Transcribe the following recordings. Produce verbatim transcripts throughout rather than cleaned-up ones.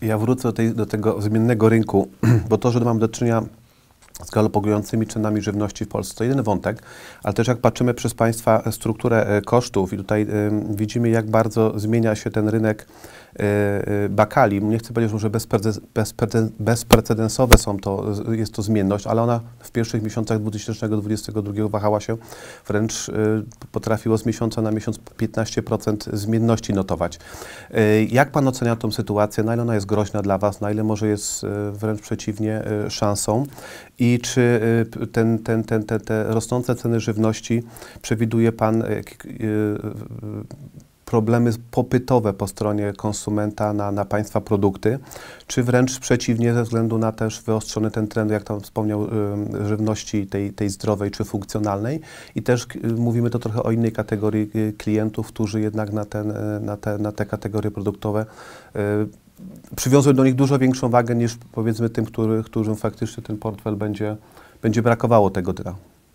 Ja wrócę do, tej, do tego zmiennego rynku, bo to, że mamy do czynienia z galopującymi cenami żywności w Polsce, to jeden wątek, ale też jak patrzymy przez Państwa strukturę kosztów i tutaj y, widzimy, jak bardzo zmienia się ten rynek y, y, bakali. Nie chcę powiedzieć, że bezprecedensowe są to, jest to zmienność, ale ona w pierwszych miesiącach dwa tysiące dwudziestego drugiego wahała się, wręcz y, potrafiło z miesiąca na miesiąc piętnaście procent zmienności notować. Y, jak Pan ocenia tą sytuację? Na ile ona jest groźna dla Was? Na ile może jest y, wręcz przeciwnie y, szansą? I czy ten, ten, ten, te, te rosnące ceny żywności przewiduje Pan problemy popytowe po stronie konsumenta na, na Państwa produkty, czy wręcz przeciwnie, ze względu na też wyostrzony ten trend, jak tam wspomniał, żywności tej, tej zdrowej czy funkcjonalnej? I też mówimy to trochę o innej kategorii klientów, którzy jednak na, ten, na, te, na te kategorie produktowe przywiązują do nich dużo większą wagę niż powiedzmy tym, który, którym faktycznie ten portfel będzie, będzie brakowało tego dnia.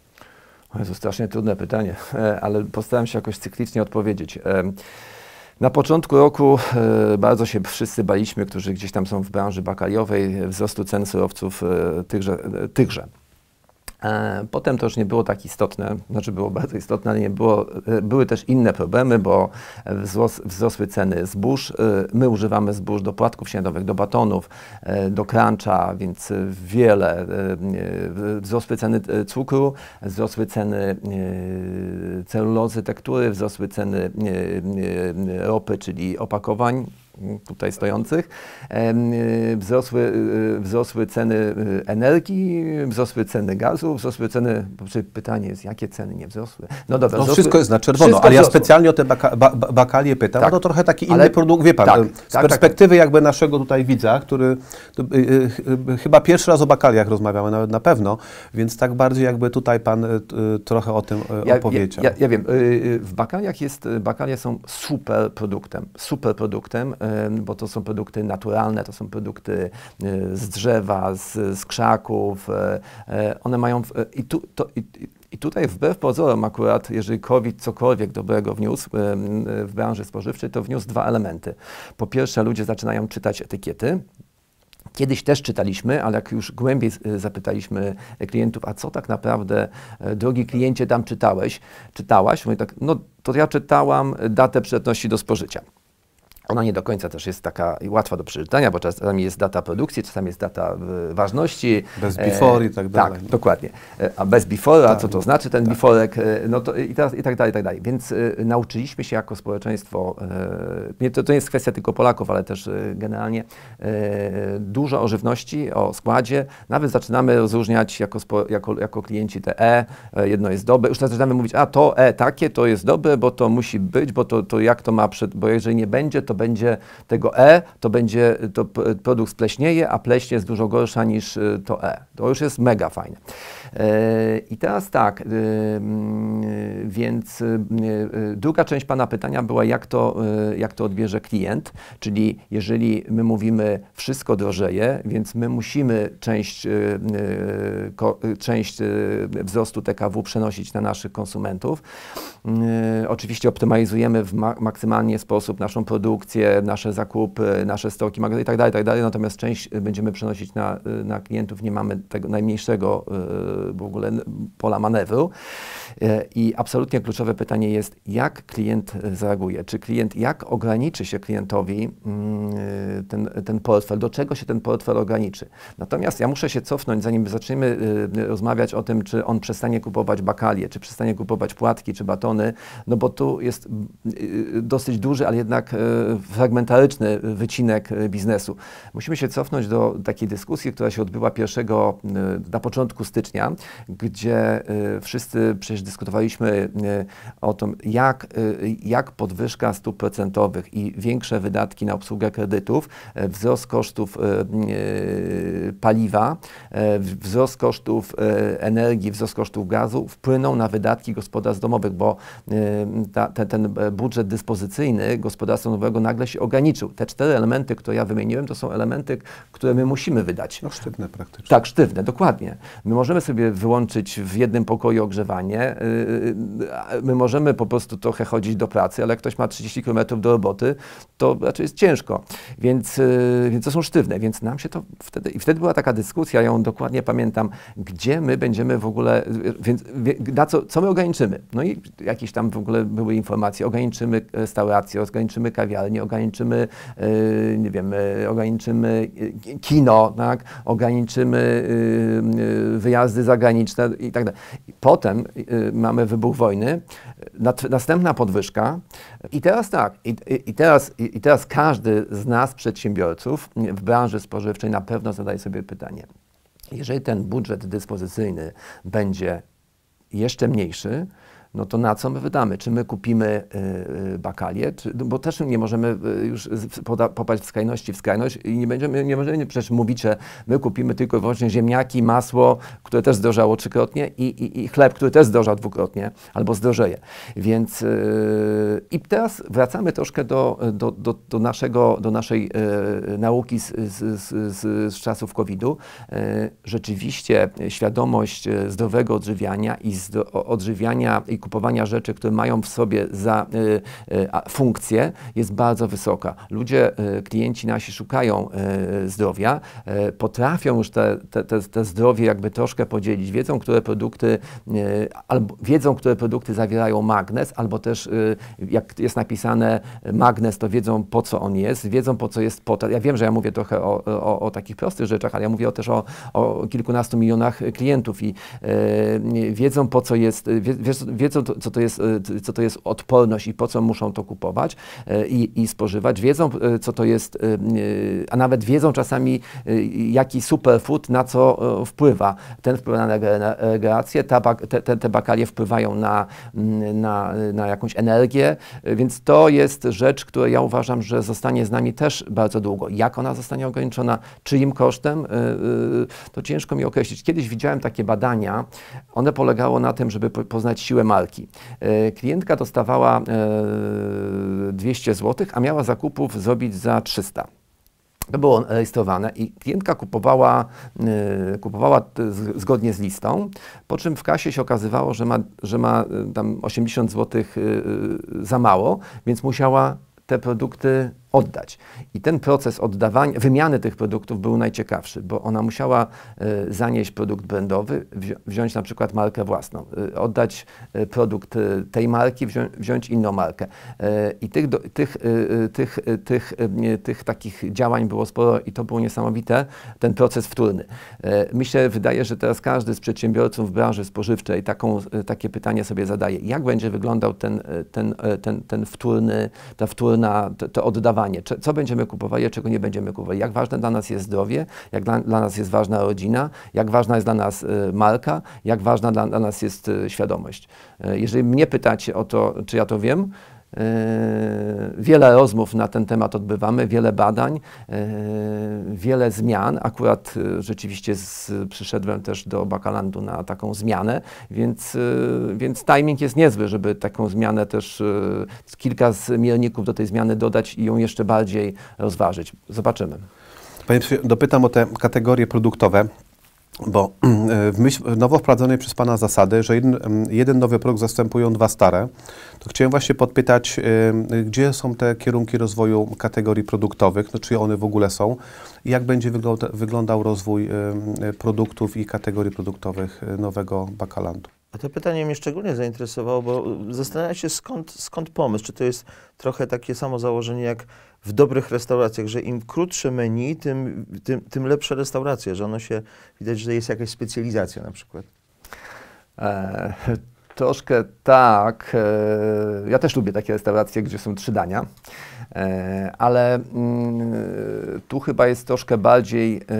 To strasznie trudne pytanie, ale postaram się jakoś cyklicznie odpowiedzieć. Na początku roku bardzo się wszyscy baliśmy, którzy gdzieś tam są w branży bakaliowej, wzrostu cen surowców tychże. tychże. Potem to już nie było tak istotne, znaczy było bardzo istotne, ale nie było, były też inne problemy, bo wzros, wzrosły ceny zbóż. My używamy zbóż do płatków śniadowych, do batonów, do cruncha, więc wiele. Wzrosły ceny cukru, wzrosły ceny celulozy, tektury, wzrosły ceny ropy, czyli opakowań tutaj stojących, wzrosły, wzrosły ceny energii, wzrosły ceny gazu, wzrosły ceny, pytanie jest, jakie ceny nie wzrosły? No dobra, no wzrosły, wszystko jest na czerwono, ale ja wzrosło. specjalnie o te baka, ba, bakalie pytam, tak, no to trochę taki inny produkt, wie Pan, tak, z tak, perspektywy tak, jakby naszego tutaj widza, który to, y, y, y, chyba pierwszy raz o bakaliach rozmawiamy, nawet na pewno, więc tak bardziej jakby tutaj Pan y, y, trochę o tym y, ja, opowiedział. Ja, ja, ja wiem, y, w bakaliach jest, bakalie są super produktem, super produktem, bo to są produkty naturalne, to są produkty z drzewa, z, z krzaków. One mają... I, tu, to, i, i tutaj wbrew pozorom akurat, jeżeli COVID cokolwiek dobrego wniósł w branży spożywczej, to wniósł dwa elementy. Po pierwsze, ludzie zaczynają czytać etykiety. Kiedyś też czytaliśmy, ale jak już głębiej zapytaliśmy klientów, a co tak naprawdę, drogi kliencie, tam czytałeś, czytałaś? Mówię tak, no to ja czytałam datę przydatności do spożycia. Ona nie do końca też jest taka łatwa do przeczytania, bo czasami jest data produkcji, czasami jest data y, ważności. Bez before e, i tak dalej. Tak, dokładnie. E, a bez before, a tak, co to znaczy ten tak. beforek, e, no to i, teraz, i tak dalej, i tak dalej. Więc e, nauczyliśmy się jako społeczeństwo, e, nie, to, to nie jest kwestia tylko Polaków, ale też e, generalnie e, dużo o żywności, o składzie. Nawet zaczynamy rozróżniać jako, spo, jako, jako klienci te E, e, jedno jest dobre. Już zaczynamy mówić, a to E takie, to jest dobre, bo to musi być, bo to, to jak to ma, przed, bo jeżeli nie będzie, to będzie tego E, to będzie, to produkt spleśnieje, a pleśń jest dużo gorsza niż to E. To już jest mega fajne. I teraz tak, więc druga część Pana pytania była, jak to, jak to odbierze klient, czyli jeżeli my mówimy, wszystko drożeje, więc my musimy część, część wzrostu T K W przenosić na naszych konsumentów. Oczywiście optymalizujemy w ma maksymalnie sposób naszą produkcję, nasze zakupy, nasze stoki, magazyny itd., itd., natomiast część będziemy przenosić na, na klientów, nie mamy tego najmniejszego w ogóle pola manewru. I absolutnie kluczowe pytanie jest, jak klient zareaguje? Czy klient, jak ograniczy się klientowi ten, ten portfel? Do czego się ten portfel ograniczy? Natomiast ja muszę się cofnąć, zanim zaczniemy rozmawiać o tym, czy on przestanie kupować bakalie, czy przestanie kupować płatki, czy batony, no bo tu jest dosyć duży, ale jednak fragmentaryczny wycinek biznesu. Musimy się cofnąć do takiej dyskusji, która się odbyła pierwszego na początku stycznia, gdzie wszyscy przecież dyskutowaliśmy o tym, jak, jak podwyżka stóp procentowych i większe wydatki na obsługę kredytów, wzrost kosztów paliwa, wzrost kosztów energii, wzrost kosztów gazu wpłyną na wydatki gospodarstw domowych, bo ta, ten, ten budżet dyspozycyjny gospodarstwa domowego nagle się ograniczył. Te cztery elementy, które ja wymieniłem, to są elementy, które my musimy wydać. No sztywne praktycznie. Tak, sztywne, dokładnie. My możemy sobie wyłączyć w jednym pokoju ogrzewanie, my możemy po prostu trochę chodzić do pracy, ale jak ktoś ma trzydzieści kilometrów do roboty, to raczej jest ciężko, więc, więc to są sztywne, więc nam się to wtedy, i wtedy była taka dyskusja, ja ją dokładnie pamiętam, gdzie my będziemy w ogóle, więc na co, co my ograniczymy? No i jakieś tam w ogóle były informacje, ograniczymy restauracje, ograniczymy kawiarnie, ograniczymy, nie wiem, ograniczymy kino, tak? Ograniczymy wyjazdy zagraniczne i tak dalej. Potem mamy wybuch wojny, następna podwyżka i teraz tak, i, i, teraz, i teraz każdy z nas, przedsiębiorców w branży spożywczej na pewno zadaje sobie pytanie, jeżeli ten budżet dyspozycyjny będzie jeszcze mniejszy, no to na co my wydamy? Czy my kupimy y, bakalię? Czy, bo też nie możemy już poda, popaść w skrajności w skrajność i nie będziemy, nie możemy przecież mówić, że my kupimy tylko i wyłącznie ziemniaki, masło, które też zdrożało trzykrotnie i, i, i chleb, który też zdrożał dwukrotnie albo zdrożeje. Więc y, i teraz wracamy troszkę do, do, do, do, naszego, do naszej y, nauki z, z, z, z, z czasów kowida. Y, rzeczywiście świadomość zdrowego odżywiania i zdro, odżywiania i kupowania rzeczy, które mają w sobie za y, y, funkcję, jest bardzo wysoka. Ludzie, y, klienci nasi szukają y, zdrowia, y, potrafią już te, te, te, te zdrowie jakby troszkę podzielić, wiedzą, które produkty, y, albo wiedzą, które produkty zawierają magnez, albo też y, jak jest napisane magnez, to wiedzą, po co on jest, wiedzą, po co jest potas. Ja wiem, że ja mówię trochę o, o, o takich prostych rzeczach, ale ja mówię też o, o kilkunastu milionach klientów i y, wiedzą, po co jest, wie, wiedzą, co to jest, co to jest odporność i po co muszą to kupować i, i spożywać. Wiedzą, co to jest, a nawet wiedzą czasami, jaki superfood na co wpływa. Ten wpływa na regenerację, te, te, te bakalie wpływają na, na, na jakąś energię, więc to jest rzecz, która ja uważam, że zostanie z nami też bardzo długo. Jak ona zostanie ograniczona, czyim kosztem, to ciężko mi określić. Kiedyś widziałem takie badania, one polegało na tym, żeby poznać siłę marki. Klientka dostawała dwieście złotych, a miała zakupów zrobić za trzysta. To było rejestrowane i klientka kupowała, kupowała zgodnie z listą, po czym w kasie się okazywało, że ma, że ma tam osiemdziesiąt złotych za mało, więc musiała te produkty oddać. I ten proces oddawania, wymiany tych produktów był najciekawszy, bo ona musiała y, zanieść produkt brandowy, wzi wziąć na przykład markę własną, y, oddać y, produkt y, tej marki, wzią wziąć inną markę. Y, I tych, do, tych, y, tych, y, tych, y, tych takich działań było sporo i to było niesamowite, ten proces wtórny. Y, myślę, wydaje, że teraz każdy z przedsiębiorców w branży spożywczej taką, y, takie pytanie sobie zadaje. Jak będzie wyglądał ten, ten, ten, ten wtórny, ta wtórna, to, to oddawanie? Co będziemy kupowali, a czego nie będziemy kupowali? Jak ważne dla nas jest zdrowie, jak dla, dla nas jest ważna rodzina, jak ważna jest dla nas y, marka, jak ważna dla, dla nas jest y, świadomość. Y, jeżeli mnie pytacie o to, czy ja to wiem, Yy, wiele rozmów na ten temat odbywamy, wiele badań, yy, wiele zmian. Akurat yy, rzeczywiście z, przyszedłem też do Bakalandu na taką zmianę, więc, yy, więc timing jest niezły, żeby taką zmianę też yy, kilka zmienników do tej zmiany dodać i ją jeszcze bardziej rozważyć. Zobaczymy. Panie, dopytam o te kategorie produktowe. Bo w myśl nowo wprowadzonej przez Pana zasady, że jeden, jeden nowy produkt zastępują dwa stare, to chciałem właśnie podpytać, gdzie są te kierunki rozwoju kategorii produktowych, no, czy one w ogóle są i jak będzie wygląda, wyglądał rozwój produktów i kategorii produktowych nowego Bakalandu. A to pytanie mnie szczególnie zainteresowało, bo zastanawiam się, skąd, skąd pomysł. Czy to jest trochę takie samo założenie jak w dobrych restauracjach, że im krótsze menu, tym, tym, tym lepsze restauracje, że ono się, widać, że jest jakaś specjalizacja na przykład. E, troszkę tak. E, ja też lubię takie restauracje, gdzie są trzy dania. E, ale mm, tu chyba jest troszkę bardziej e,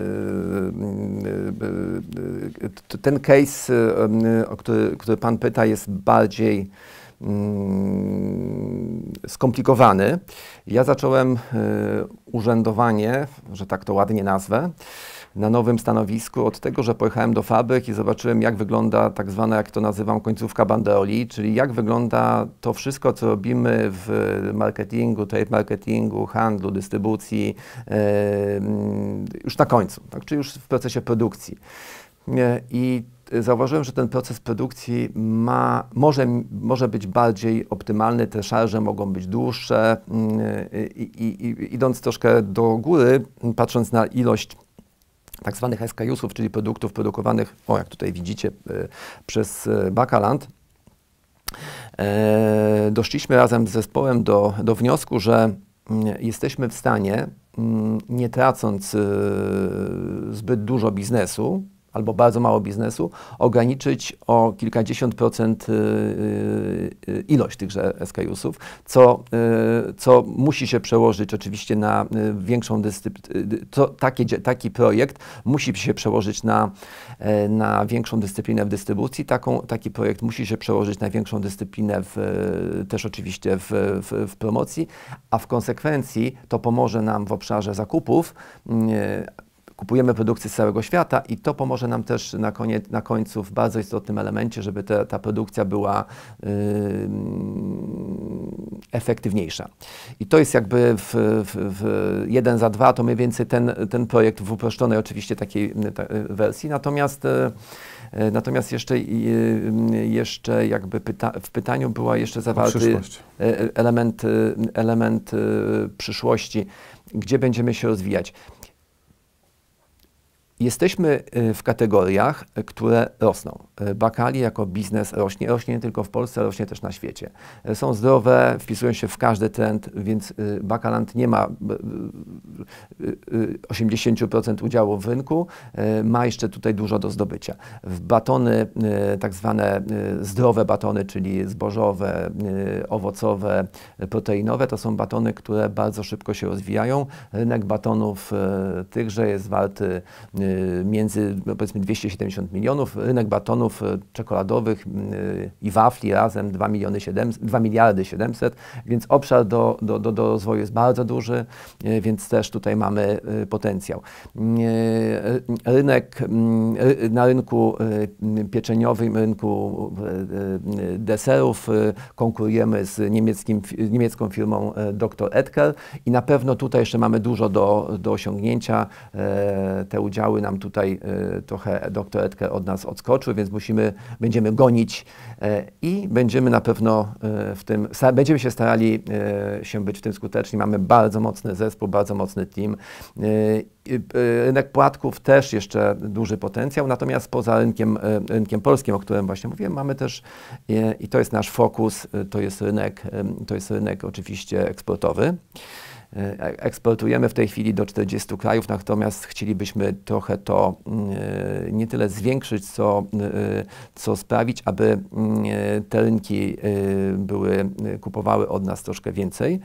e, ten case, e, o który, który Pan pyta, jest bardziej mm, skomplikowany. Ja zacząłem e, urzędowanie, że tak to ładnie nazwę, na nowym stanowisku od tego, że pojechałem do fabryk i zobaczyłem, jak wygląda tak zwana, jak to nazywam, końcówka banderoli, czyli jak wygląda to wszystko, co robimy w marketingu, trade marketingu, handlu, dystrybucji, yy, już na końcu, tak, czyli już w procesie produkcji. I zauważyłem, że ten proces produkcji ma, może, może być bardziej optymalny, te szarże mogą być dłuższe i, i, i idąc troszkę do góry, patrząc na ilość tak zwanych S K U S-ów, czyli produktów produkowanych, o jak tutaj widzicie, przez Bakaland, doszliśmy razem z zespołem do, do wniosku, że jesteśmy w stanie, nie tracąc zbyt dużo biznesu, albo bardzo mało biznesu, ograniczyć o kilkadziesiąt procent ilość tychże S K U S-ów, co, co musi się przełożyć oczywiście na większą dyscyplinę, taki, taki projekt musi się przełożyć na, na większą dyscyplinę w dystrybucji, taką, taki projekt musi się przełożyć na większą dyscyplinę w, też oczywiście w, w, w promocji, a w konsekwencji to pomoże nam w obszarze zakupów. Kupujemy produkcję z całego świata i to pomoże nam też na, koniec, na końcu w bardzo istotnym elemencie, żeby te, ta produkcja była yy, efektywniejsza. I to jest jakby w, w, w jeden za dwa, to mniej więcej ten, ten projekt w uproszczonej oczywiście takiej ta, wersji. Natomiast, yy, natomiast jeszcze, yy, jeszcze jakby pyta, w pytaniu była jeszcze zawarty element, element yy, przyszłości, gdzie będziemy się rozwijać. Jesteśmy w kategoriach, które rosną. Bakali jako biznes rośnie, rośnie nie tylko w Polsce, rośnie też na świecie. Są zdrowe, wpisują się w każdy trend, więc Bakaland nie ma osiemdziesiąt procent udziału w rynku, ma jeszcze tutaj dużo do zdobycia. W batony, tak zwane zdrowe batony, czyli zbożowe, owocowe, proteinowe, to są batony, które bardzo szybko się rozwijają. Rynek batonów tychże jest warty między powiedzmy dwieście siedemdziesiąt milionów, rynek batonów czekoladowych i wafli razem dwa miliardy siedemset, więc obszar do, do, do, do rozwoju jest bardzo duży, więc też tutaj mamy potencjał. Rynek, na rynku pieczeniowym, rynku deserów konkurujemy z niemieckim, niemiecką firmą doktor Oetker i na pewno tutaj jeszcze mamy dużo do, do osiągnięcia. Te udziały nam tutaj y, trochę doktor Oetker od nas odskoczył, więc musimy, będziemy gonić y, i będziemy na pewno y, w tym, będziemy się starali y, się być w tym skuteczni. Mamy bardzo mocny zespół, bardzo mocny team. Y, y, rynek płatków też jeszcze duży potencjał, natomiast poza rynkiem, y, rynkiem polskim, o którym właśnie mówiłem, mamy też y, i to jest nasz fokus, y, to jest rynek, y, to jest rynek oczywiście eksportowy. Eksportujemy w tej chwili do czterdziestu krajów, natomiast chcielibyśmy trochę to nie tyle zwiększyć, co, co sprawić, aby te rynki były, kupowały od nas troszkę więcej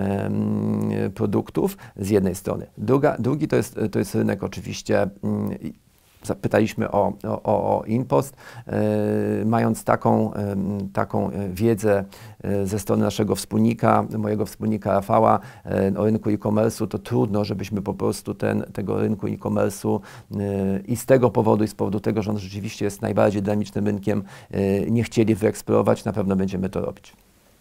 produktów z jednej strony. Druga, drugi to jest, to jest rynek oczywiście. Zapytaliśmy o, o, o InPost, e, mając taką, e, taką wiedzę e, ze strony naszego wspólnika, mojego wspólnika Rafała e, o rynku e-commerce'u, to trudno, żebyśmy po prostu ten, tego rynku e-commerce'u e, i z tego powodu, i z powodu tego, że on rzeczywiście jest najbardziej dynamicznym rynkiem, e, nie chcieli wyeksplorować, na pewno będziemy to robić.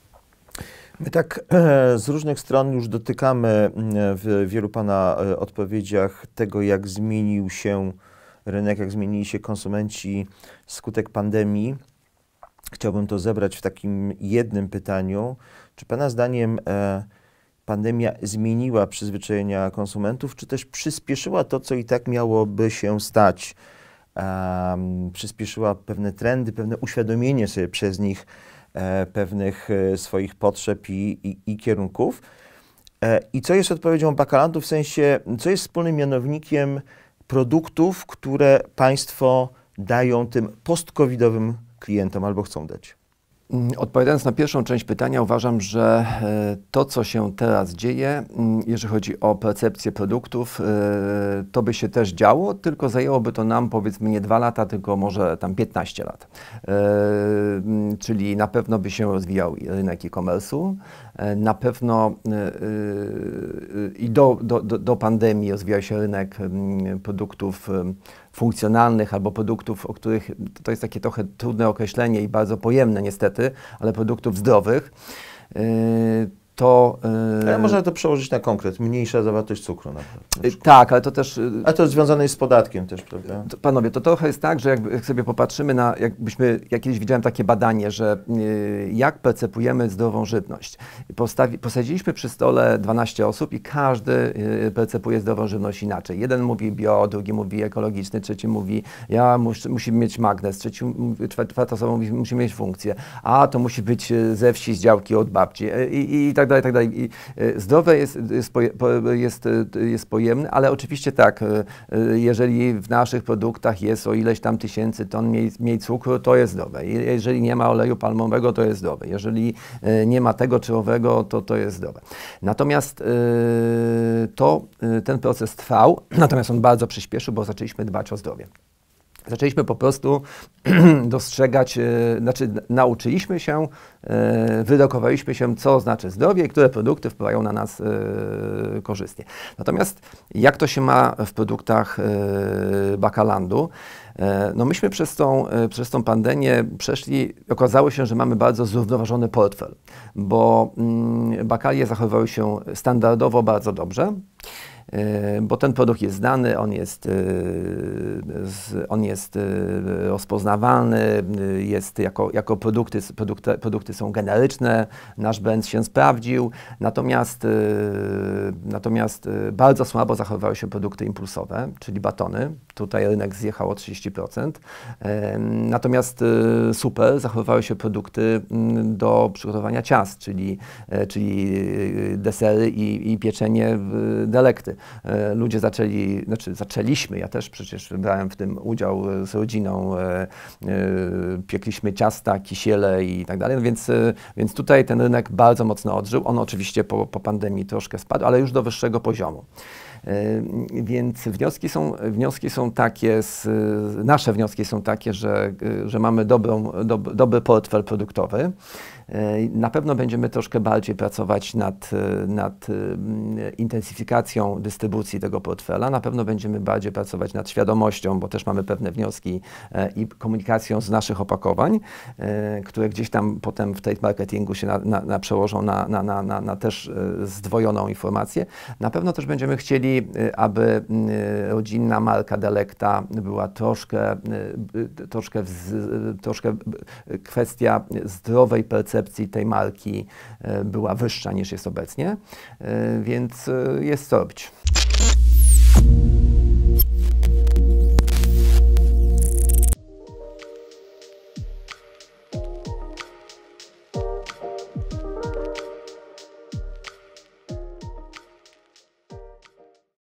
My tak e, z różnych stron już dotykamy w wielu Pana e, odpowiedziach tego, jak zmienił się rynek, jak zmienili się konsumenci wskutek pandemii. Chciałbym to zebrać w takim jednym pytaniu. Czy Pana zdaniem e, pandemia zmieniła przyzwyczajenia konsumentów, czy też przyspieszyła to, co i tak miałoby się stać? E, przyspieszyła pewne trendy, pewne uświadomienie sobie przez nich e, pewnych e, swoich potrzeb i, i, i kierunków. E, I co jest odpowiedzią Bakalandu, w sensie, co jest wspólnym mianownikiem produktów, które Państwo dają tym post-covidowym klientom albo chcą dać? Odpowiadając na pierwszą część pytania, uważam, że to, co się teraz dzieje, jeżeli chodzi o percepcję produktów, to by się też działo, tylko zajęłoby to nam powiedzmy nie dwa lata, tylko może tam piętnaście lat. Czyli na pewno by się rozwijał rynek e-commerce'u, na pewno i do, do, do pandemii rozwijał się rynek produktów funkcjonalnych albo produktów, o których, to jest takie trochę trudne określenie i bardzo pojemne niestety, ale produktów zdrowych. to... Ale można to przełożyć na konkret, mniejsza zawartość cukru na przykład. Tak, ale to też... A to związane jest z podatkiem też, prawda? To, panowie, to trochę jest tak, że jak, jak sobie popatrzymy na, jakbyśmy, jak kiedyś widziałem takie badanie, że y, jak percepujemy zdrową żywność. Postawi, posadziliśmy przy stole dwanaście osób i każdy y, percepuje zdrową żywność inaczej. Jeden mówi bio, drugi mówi ekologiczny, trzeci mówi, ja mus, musi mieć magnez, trzeci, czwarta osoba mówi, musi mieć funkcję, a to musi być ze wsi, z działki od babci i, i, i tak dalej, i tak dalej. I, y, zdrowe jest, jest, jest, jest pojemne, ale oczywiście tak, jeżeli w naszych produktach jest o ileś tam tysięcy ton mniej, mniej cukru, to jest zdrowe. Jeżeli nie ma oleju palmowego, to jest zdrowe. Jeżeli nie ma tego czy owego, to to jest zdrowe. Natomiast to, ten proces trwał, natomiast on bardzo przyspieszył, bo zaczęliśmy dbać o zdrowie. Zaczęliśmy po prostu dostrzegać, znaczy nauczyliśmy się, wydokowaliśmy się, co znaczy zdrowie i które produkty wpływają na nas korzystnie. Natomiast jak to się ma w produktach Bakalandu? No myśmy przez tą, przez tą pandemię przeszli, okazało się, że mamy bardzo zrównoważony portfel, bo bakalie zachowywały się standardowo bardzo dobrze, bo ten produkt jest znany, on jest, on jest rozpoznawalny, jest jako, jako produkty, produkty, produkty są generyczne, nasz brand się sprawdził, natomiast, natomiast bardzo słabo zachowywały się produkty impulsowe, czyli batony. Tutaj rynek zjechał o trzydzieści procent. Natomiast super zachowywały się produkty do przygotowania ciast, czyli, czyli desery i, i pieczenie delekty. Ludzie zaczęli, znaczy zaczęliśmy, ja też przecież brałem w tym udział z rodziną, piekliśmy ciasta, kisiele i tak dalej, więc, więc tutaj ten rynek bardzo mocno odżył. On oczywiście po, po pandemii troszkę spadł, ale już do wyższego poziomu. Więc wnioski są, wnioski są takie, z, nasze wnioski są takie, że, że mamy dobrą, dob, dobry portfel produktowy. Na pewno będziemy troszkę bardziej pracować nad, nad intensyfikacją dystrybucji tego portfela. Na pewno będziemy bardziej pracować nad świadomością, bo też mamy pewne wnioski i komunikacją z naszych opakowań, które gdzieś tam potem w trade marketingu się na, na, na przełożą na, na, na, na, na też zdwojoną informację. Na pewno też będziemy chcieli, aby rodzinna marka Delecta była troszkę, troszkę, troszkę kwestia zdrowej percepcji tej marki była wyższa niż jest obecnie, więc jest co robić.